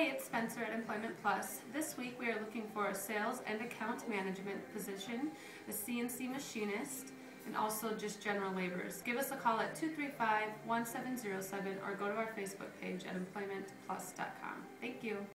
Hey, it's Spencer at Employment Plus. This week we are looking for a sales and account management position, a CNC machinist, and also just general laborers. Give us a call at 235-1707 or go to our Facebook page at employmentplus.com. Thank you.